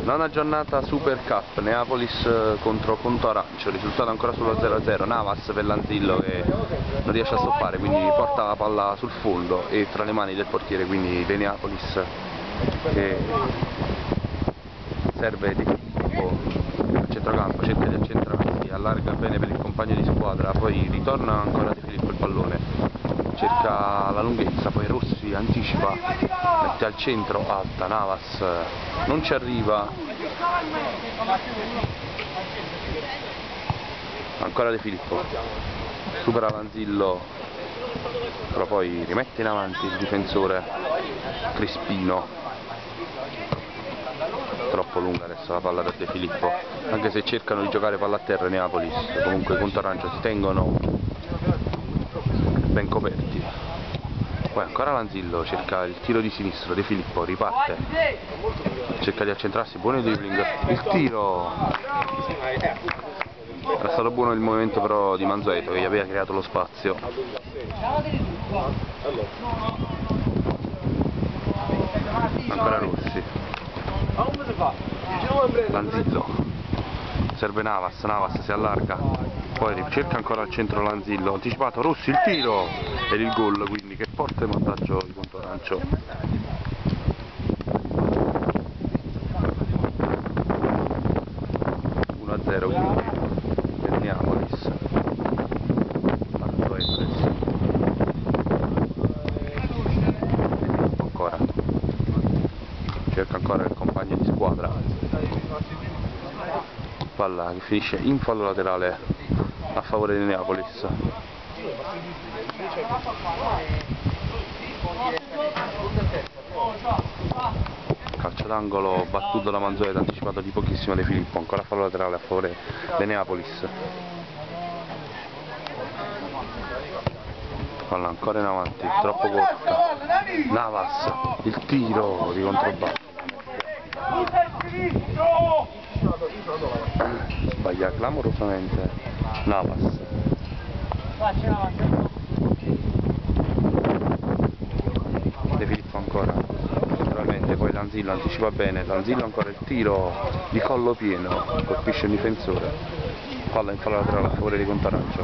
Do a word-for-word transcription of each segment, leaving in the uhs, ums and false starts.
Nona giornata Super Cup, Neapolis contro Conto Arancio, risultato ancora sullo zero a zero, Navas per l'Anzillo che non riesce a stoppare, quindi porta la palla sul fondo e tra le mani del portiere, quindi De Neapolis che serve di Filippo a centrocampo, cerca di accentrarsi, allarga bene per il compagno di squadra, poi ritorna ancora Di Filippo il pallone, cerca la lunghezza, poi Rossi anticipa, mette al centro, alta, Navas non ci arriva, ancora De Filippo, supera l'Anzillo, però poi rimette in avanti il difensore Crispino, troppo lunga adesso la palla per De Filippo, anche se cercano di giocare palla a terra Neapolis, comunque Conto Arancio si tengono ben coperti. Poi ancora l'Anzillo, cerca il tiro di sinistro, De Filippo riparte, cerca di accentrarsi, buono dribbling, il tiro, era stato buono il movimento però di Manzueto che gli aveva creato lo spazio. Ancora Rossi, l'Anzillo, serve Navas, Navas si allarga, poi cerca ancora al centro l'Anzillo, anticipato Rossi, il tiro ed il gol, quindi che porta in vantaggio di Conto Arancio. uno a zero quindi per Neapolis. Ancora cerca ancora il compagno di squadra, palla che finisce in fallo laterale a favore di Neapolis. Calcio d'angolo battuto da Manzueto, anticipato di pochissimo De Filippo, ancora fallo laterale a favore di Neapolis. Palla ancora in avanti, troppo corta, Navas, il tiro di controballo, sbaglia clamorosamente Navas. De Filippo ancora centralmente, poi l'Anzillo anticipa bene, l'Anzillo ancora il tiro di collo pieno, colpisce il difensore, palla in fallo laterale a favore di Conto Arancio.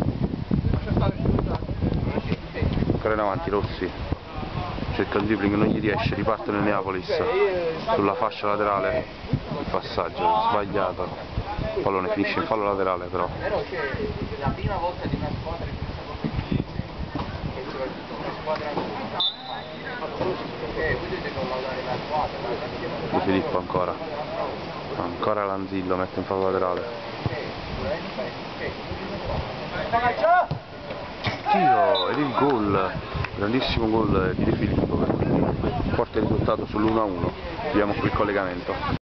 Ancora in avanti Rossi, cerca il dribbling, non gli riesce, riparte nel Neapolis sulla fascia laterale, il passaggio sbagliato, il pallone finisce in fallo laterale però. Di Filippo ancora, ancora l'Anzillo mette in fallo laterale, tiro ed il gol, grandissimo gol di De Filippo, porta il risultato sull'uno a uno. Vediamo qui il collegamento.